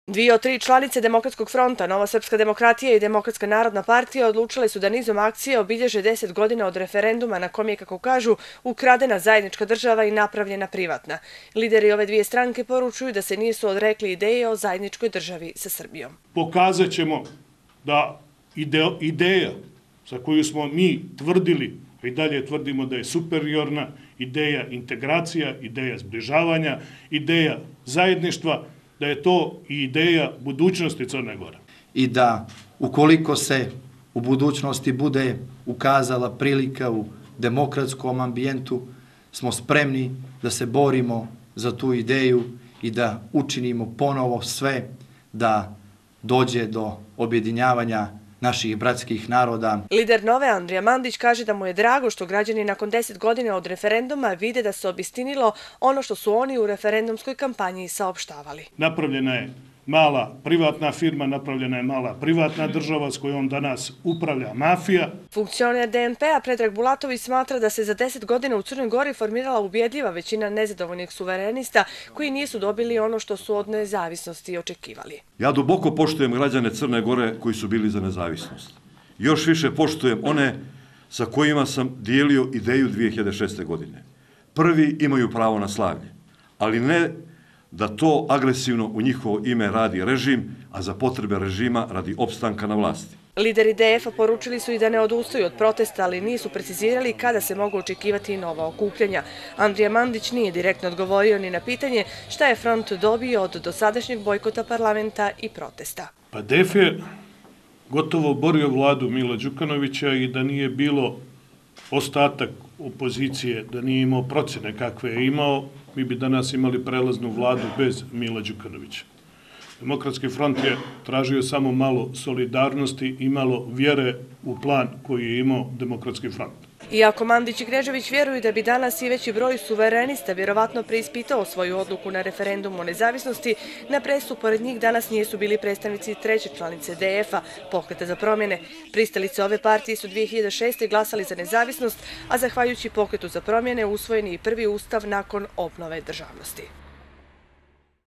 Dvije od tri članice Demokratskog fronta, Nova srpska demokratija i Demokratska narodna partija odlučile su da nizom akcije obilježe 10 godina od referenduma na kom je, kako kažu, ukradena zajednička država i napravljena privatna. Lideri ove dvije stranke poručuju da se nisu odrekli ideje o zajedničkoj državi sa Srbijom. Pokazat ćemo da ideja za koju smo mi tvrdili, a i dalje tvrdimo da je superiorna, ideja integracija, ideja zbližavanja, ideja zajedništva, da je to i ideja budućnosti Crne Gore. I da ukoliko se u budućnosti bude ukazala prilika u demokratskom ambijentu, smo spremni da se borimo za tu ideju i da učinimo ponovo sve da dođe do objedinjavanja naših bratskih naroda. Lider Nove Andrija Mandić kaže da mu je drago što građani nakon 10 godina od referenduma vide da se obistinilo ono što su oni u referendumskoj kampanji saopštavali. Napravljena je mala privatna firma, napravljena je mala privatna država s kojom danas upravlja mafija. Funkcioner DNP-a Predrag Bulatović smatra da se za 10 godina u Crnoj Gori formirala ubjedljiva većina nezadovoljnih suverenista koji nisu dobili ono što su od nezavisnosti očekivali. Ja duboko poštujem građane Crne Gore koji su bili za nezavisnost. Još više poštujem one sa kojima sam dijelio ideju 2006. godine. Prvi imaju pravo na slavlje, ali ne da to agresivno u njihovo ime radi režim, a za potrebe režima radi opstanka na vlasti. Lideri DF-a poručili su i da ne odustaju od protesta, ali nisu precizirali kada se mogu očekivati nova okupljanja. Andrija Mandić nije direktno odgovorio ni na pitanje šta je front dobio od dosadašnjeg bojkota parlamenta i protesta. Pa DF je gotovo borio vladu Mila Đukanovića i da nije bilo ostatak opozicije, da nije imao procene kakve je imao, mi bi danas imali prelaznu vladu bez Mila Đukanovića. Demokratski front je tražio samo malo solidarnosti i malo vjere u plan koji je imao Demokratski front. Iako Mandić i Knežević vjeruju da bi danas i veći broj suverenista vjerovatno preispitao svoju odluku na referendumu o nezavisnosti, na presu pored njih danas nisu bili predstavnici treće članice DF-a, Pokreta za promjene. Pristalice ove partije su 2006. glasali za nezavisnost, a zahvaljujući Pokretu za promjene usvojen je i prvi ustav nakon obnove državnosti.